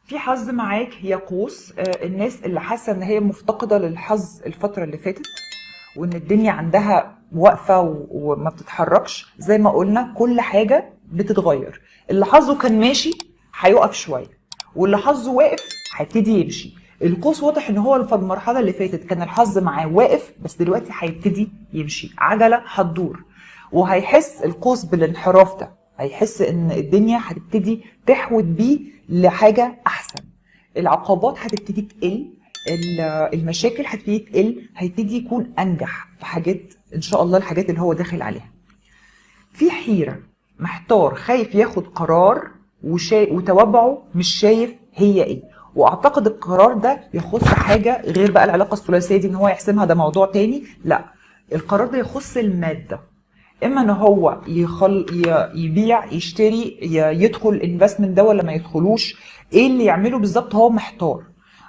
في حظ معاك يا قوس. الناس اللي حاسه ان هي مفتقده للحظ الفتره اللي فاتت وان الدنيا عندها واقفه وما بتتحركش، زي ما قلنا كل حاجه بتتغير. اللي حظه كان ماشي هيقف شويه، واللي حظه واقف هيبتدي يمشي. القوس واضح ان هو في المرحله اللي فاتت كان الحظ معاه واقف، بس دلوقتي هيبتدي يمشي، عجله هتدور، وهيحس القوس بالانحراف ده، هيحس ان الدنيا هتبتدي تحود بيه لحاجه احسن. العقبات هتبتدي تقل، المشاكل هتبتدي تقل، هيبتدي يكون انجح في حاجات ان شاء الله، الحاجات اللي هو داخل عليها. في حيره، محتار، خايف ياخد قرار وتوابعه مش شايف هي ايه. واعتقد القرار ده يخص حاجه غير بقى العلاقه الثلاثيه دي ان هو يحسمها، ده موضوع تاني. لا، القرار ده يخص الماده. اما ان هو يبيع، يشتري، يدخل الانفستمنت ده ولا ما يدخلوش، ايه اللي يعمله بالظبط، هو محتار.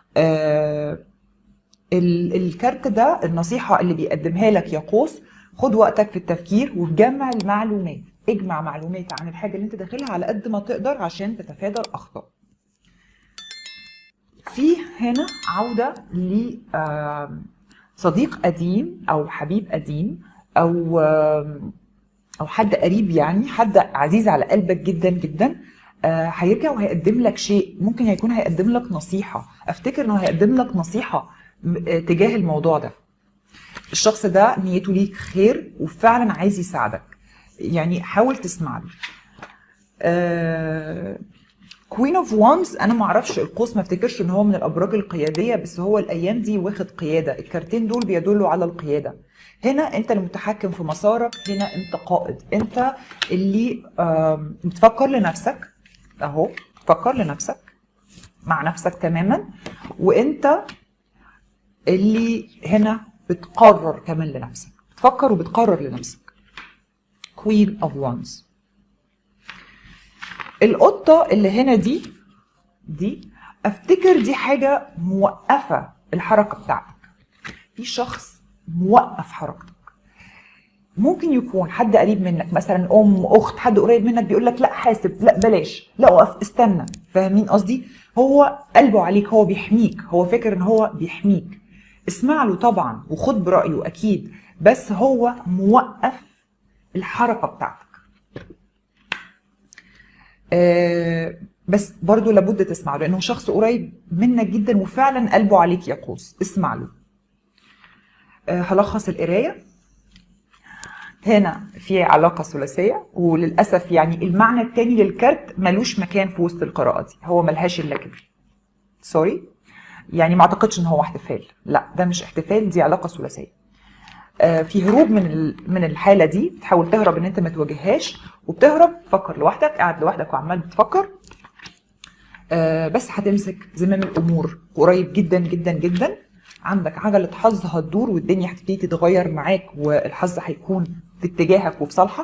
الكارت ده النصيحة اللي بيقدمها لك يا قوس، خد وقتك في التفكير وتجمع المعلومات، اجمع معلومات عن الحاجة اللي انت داخلها على قد ما تقدر عشان تتفادى الأخطاء. في هنا عودة لصديق قديم أو حبيب قديم أو حد قريب، يعني حد عزيز على قلبك جدا جدا. هيرجع وهيقدم لك شيء، ممكن هيكون هيقدم لك نصيحة. افتكر انه هيقدم لك نصيحة تجاه الموضوع ده. الشخص ده نيته ليك خير وفعلا عايز يساعدك، يعني حاول تسمع له. كوين اوف وانز، انا ما اعرفش القوس، ما افتكرش ان هو من الابراج القياديه، بس هو الايام دي واخد قياده. الكارتين دول بيدلوا على القياده. هنا انت المتحكم في مسارك، هنا انت قائد، انت اللي بتفكر لنفسك اهو، فكر لنفسك مع نفسك تماما، وانت اللي هنا بتقرر كمان لنفسك، بتفكر وبتقرر لنفسك. كوين اوف وانز. القطه اللي هنا دي افتكر دي حاجه موقفه الحركه بتاعتك. في شخص موقف حركتك، ممكن يكون حد قريب منك، مثلا ام، اخت، حد قريب منك بيقول لك لا حاسب، لا بلاش، لا وقف، استنى. فاهمين قصدي؟ هو قلبه عليك، هو بيحميك، هو فاكر ان هو بيحميك. اسمع له طبعا وخد برايه اكيد، بس هو موقف الحركه بتاعتك. بس برضو لابد تسمع له لانه شخص قريب منك جدا وفعلا قلبه عليك يا قوس، اسمع له. هلخص القرايه. هنا في علاقة ثلاثية، وللأسف يعني المعنى التاني للكارت ملوش مكان في وسط القراءة دي، هو ملهاش إلا كده. سوري، يعني ما أعتقدش إن هو احتفال، لا ده مش احتفال، دي علاقة ثلاثية. في هروب من الحالة دي، بتحاول تهرب إن أنت ما تواجههاش، وبتهرب تفكر لوحدك، قاعد لوحدك وعمال بتفكر. بس هتمسك زمام الأمور قريب جدا جدا جدا. عندك عجلة حظ هتدور والدنيا هتبتدي تتغير معاك، والحظ هيكون في اتجاهك وفي صالحك.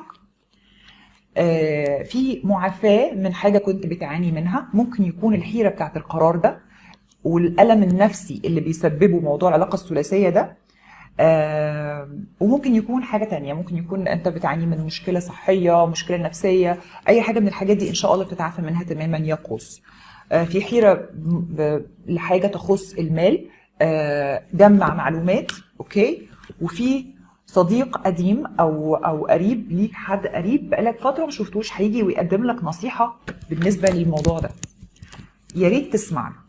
في معافاة من حاجة كنت بتعاني منها، ممكن يكون الحيرة بتاعت القرار ده والألم النفسي اللي بيسببه موضوع العلاقة الثلاثية ده. وممكن يكون حاجة تانية، ممكن يكون أنت بتعاني من مشكلة صحية، مشكلة نفسية، أي حاجة من الحاجات دي إن شاء الله بتتعافى منها تماما يا قوس. في حيرة لحاجة تخص المال، جمع معلومات، أوكي. وفي صديق قديم أو قريب ليك، حد قريب بقالك فترة ما شفتوش، هيجي ويقدم لك نصيحة بالنسبة للموضوع ده، يا ريت تسمع له.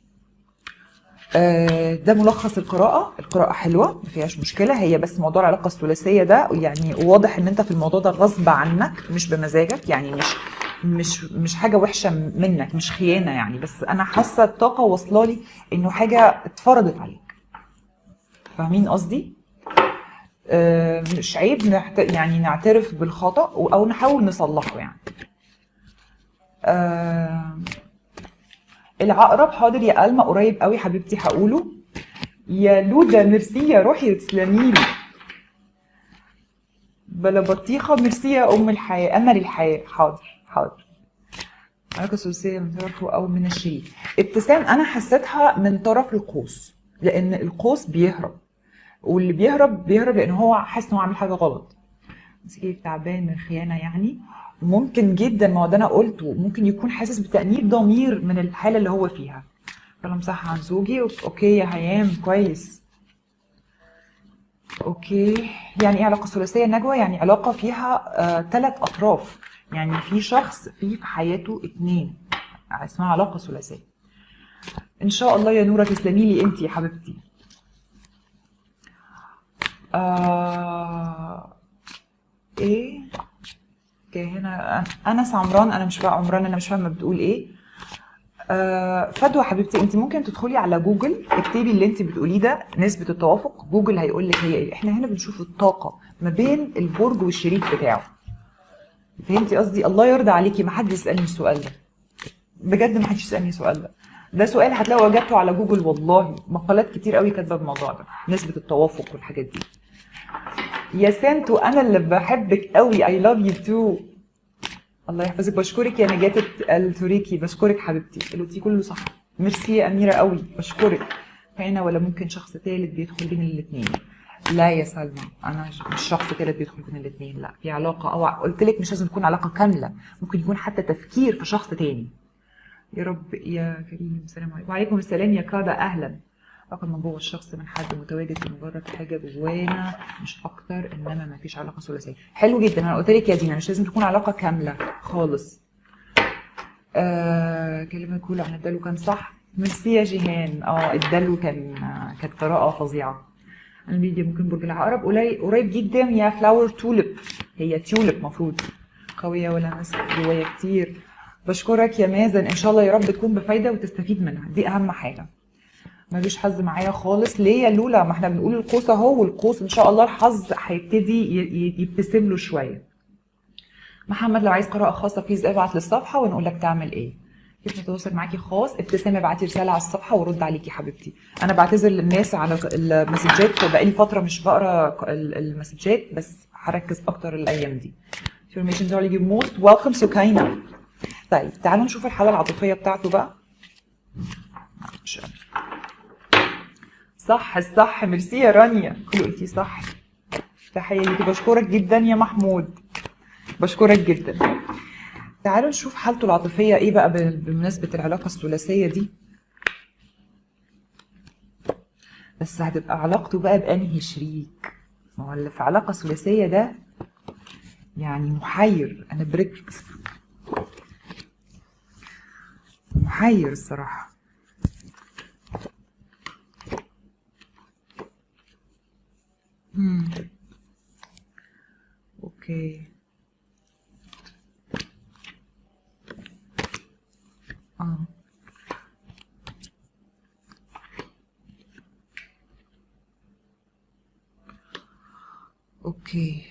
ده ملخص القراءة حلوة ما فيهاش مشكلة، هي بس موضوع العلاقة الثلاثية ده يعني واضح ان انت في الموضوع ده غصب عنك مش بمزاجك، يعني مش حاجة وحشة منك، مش خيانة يعني، بس انا حاسة الطاقة واصلة لي انه حاجة اتفرضت عليك. فاهمين قصدي؟ مش عيب يعني نعترف بالخطأ او نحاول نصلحه يعني. العقرب، حاضر يا ألما، قريب قوي حبيبتي هقوله. يا لودا ميرسي يا روحي، تسلميلي. بلا بطيخه، ميرسي يا ام الحياه، امل الحياه. حاضر حاضر. علاقه ثلاثيه من طرفه او من الشريك. ابتسام، انا حسيتها من طرف القوس، لان القوس بيهرب، واللي بيهرب لان هو حاسس ان هو عامل حاجه غلط. كيف تعبان من الخيانه يعني. ممكن جدا، ما هو ده انا قلته، ممكن يكون حاسس بتأنيب ضمير من الحاله اللي هو فيها. كلام صح عن زوجي. اوكي يا هيام، كويس. اوكي، يعني ايه علاقه ثلاثيه نجوى؟ يعني علاقه فيها 3 اطراف، يعني في شخص في حياته 2، اسمها علاقه ثلاثيه. ان شاء الله يا نوره، تسلمي لي انت يا حبيبتي. ايه هنا انس عمران، انا مش فاهمه عمران، انا مش فاهمه بتقول ايه. فدوى حبيبتي، انت ممكن تدخلي على جوجل، اكتبي اللي انت بتقوليه ده، نسبه التوافق، جوجل هيقول لك هي ايه. احنا هنا بنشوف الطاقه ما بين البرج والشريك بتاعه. فهمتي قصدي؟ الله يرضى عليكي، ما حد يسالني السؤال ده بجد، ما حدش يسالني السؤال ده. ده سؤال هتلاقوا اجابته على جوجل، والله مقالات كتير قوي كاتبه الموضوع ده، نسبه التوافق والحاجات دي. يا سانتو، انا اللي بحبك قوي، اي لاف يو تو. الله يحفظك، بشكرك يا نجاة التوريكي، بشكرك حبيبتي، اللي قلتيه كله صح. ميرسي يا اميره قوي، بشكرك. هنا ولا ممكن شخص ثالث بيدخل بين الاثنين؟ لا يا سلمى، انا مش شخص ثالث بيدخل بين الاثنين، لا، في علاقه، او قلت لك مش لازم تكون علاقه كامله، ممكن يكون حتى تفكير في شخص تاني. يا رب يا كريم، السلام عليكم. وعليكم السلام يا كادا، اهلا. رقم من جوه الشخص من حد متواجد في مجرد حاجه جوانا مش اكتر، انما ما فيش علاقه ثلاثيه. حلو جدا، انا قلت لك يا دينا مش لازم تكون علاقه كامله خالص. كلمه كل عن الدلو كان صح. ميرسي يا جيهان. الدلو كانت قراءه فظيعه. الميديا ممكن برج العقرب، قريب جدا يا فلاور توليب، هي تيوليب مفروض. قويه ولا ناس جوايا كتير. بشكرك يا مازن، ان شاء الله يا رب تكون بفايده وتستفيد منها، دي اهم حاجه. ملوش حظ معايا خالص. ليه يا لولا؟ ما احنا بنقول القوس اهو، والقوس ان شاء الله الحظ هيبتدي يبتسم له شويه. محمد، لو عايز قراءه خاصه بليز ابعت للصفحه ونقول لك تعمل ايه. كيف نتواصل معاكي خاص؟ ابتسام، ابعتي رساله على الصفحه وارد عليكي حبيبتي. انا بعتذر للناس على المسجات، بقالي فتره مش بقرا المسجات، بس هركز اكتر الايام دي. Information are you most welcome سكينة. طيب تعالوا نشوف الحاله العاطفيه بتاعته بقى. مش صح الصح، ميرسي يا رانيا، كل قلتي صح. تحيه ليكي، بشكرك جدا يا محمود، بشكرك جدا. تعالوا نشوف حالته العاطفيه ايه بقى بمناسبه العلاقه الثلاثيه دي. بس هتبقى علاقته بقى بانهي شريك؟ ما هو اللي في علاقه ثلاثيه ده يعني محير، انا بركت محير الصراحه. اوكي. اوكي.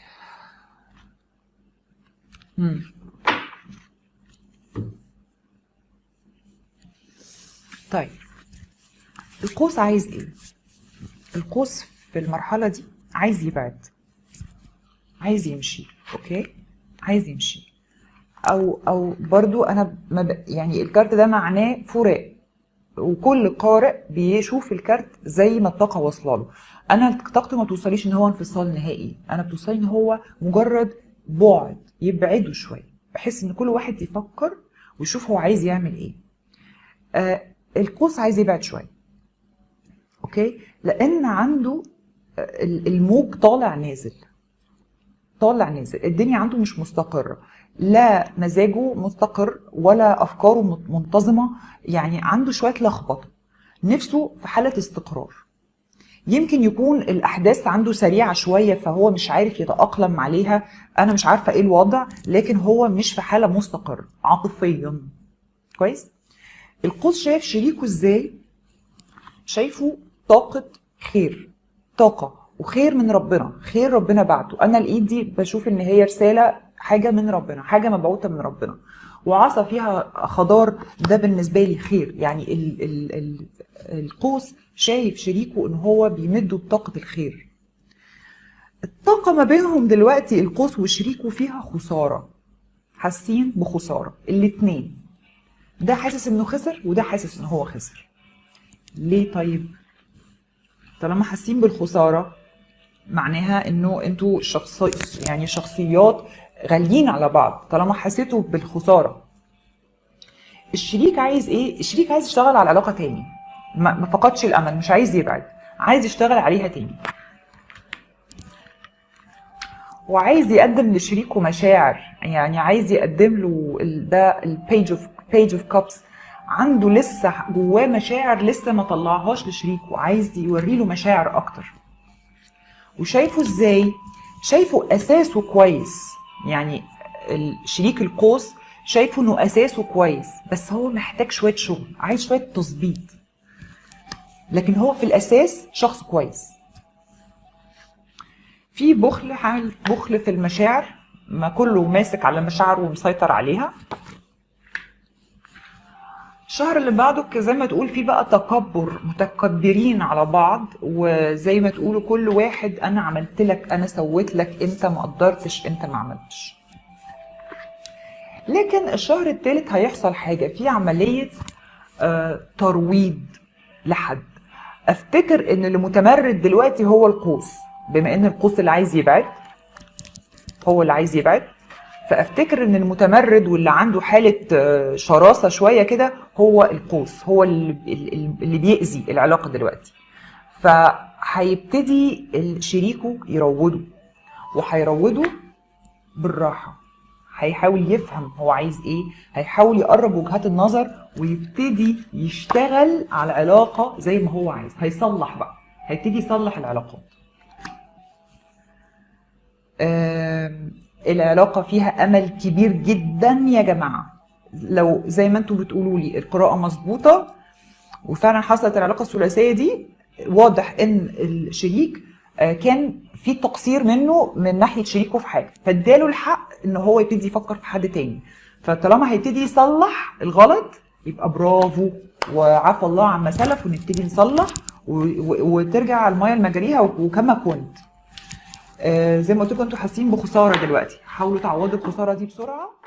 طيب القوس عايز ايه؟ القوس في المرحله دي عايز يبعد، عايز يمشي. اوكي، عايز يمشي، او برضو انا يعني الكارت ده معناه فراق، وكل قارئ بيشوف الكارت زي ما الطاقه واصله له. انا طاقتي ما توصليش ان هو انفصال نهائي، انا بتوصلي ان هو مجرد بعد، يبعدوا شويه بحيث ان كل واحد يفكر ويشوف هو عايز يعمل ايه. القوس عايز يبعد شويه، اوكي، لان عنده الموج طالع نازل، طالع نازل، الدنيا عنده مش مستقرة، لا مزاجه مستقر ولا أفكاره منتظمة، يعني عنده شوية لخبطة، نفسه في حالة استقرار. يمكن يكون الأحداث عنده سريعة شوية فهو مش عارف يتأقلم عليها، أنا مش عارفة إيه الوضع، لكن هو مش في حالة مستقرة عاطفيا. كويس؟ القوس شايف شريكه إزاي؟ شايفه طاقة خير، طاقة وخير من ربنا، خير ربنا بعته. انا الايد دي بشوف ان هي رسالة، حاجة من ربنا، حاجة مبعوثة من ربنا، وعصا فيها خضار، ده بالنسبة لي خير. يعني ال القوس شايف شريكه ان هو بيمده بطاقة الخير. الطاقة ما بينهم دلوقتي القوس وشريكه فيها خسارة، حاسين بخسارة الاتنين، ده حاسس انه خسر وده حاسس ان هو خسر. ليه طيب؟ طالما حاسين بالخسارة معناها انه انتوا يعني شخصيات غاليين على بعض طالما حسيتوا بالخساره. الشريك عايز ايه؟ الشريك عايز يشتغل على العلاقه تاني، ما فقدش الامل، مش عايز يبعد، عايز يشتغل عليها تاني، وعايز يقدم لشريكه مشاعر، يعني عايز يقدم له ده البيج اوف كابس، عنده لسه جواه مشاعر لسه ما طلعهاش لشريكه، عايز يوري له مشاعر اكتر. وشايفه ازاي؟ شايفه اساسه كويس، يعني الشريك القوس شايفه انه اساسه كويس، بس هو محتاج شويه شغل، عايز شويه تظبيط، لكن هو في الاساس شخص كويس. في بخل، حامل بخل في المشاعر، ما كله ماسك على مشاعره ومسيطر عليها. الشهر اللي بعده زي ما تقول فيه بقى تكبر، متكبرين على بعض، وزي ما تقولوا كل واحد انا عملت لك، انا سويت لك، انت ما قدرتش، انت ما عملتش. لكن الشهر الثالث هيحصل حاجه، في عمليه ترويض لحد. افتكر ان اللي متمرد دلوقتي هو القوس، بما ان القوس اللي عايز يبعد هو اللي عايز يبعد، فافتكر ان المتمرد واللي عنده حاله شراسه شويه كده هو القوس، هو اللي بيأذي العلاقه دلوقتي. فهيبتدي شريكه يروضه، وهيروضه بالراحه، هيحاول يفهم هو عايز ايه، هيحاول يقرب وجهات النظر، ويبتدي يشتغل على العلاقه زي ما هو عايز، هيصلح بقى، هيبتدي يصلح العلاقات. العلاقة فيها أمل كبير جدا يا جماعة، لو زي ما انتوا بتقولوا لي القراءة مظبوطة وفعلا حصلت العلاقة الثلاثية دي، واضح ان الشريك كان في تقصير منه من ناحية شريكه في حاجة، فاداله الحق ان هو يبتدي يفكر في حد تاني. فطالما هيبتدي يصلح الغلط يبقى برافو، وعفى الله عما سلف، ونبتدي نصلح وترجع المايه لمجاريها وكما كنت. زي ما قلت لكم انتوا حاسين بخساره دلوقتي، حاولوا تعوضوا الخساره دي بسرعه.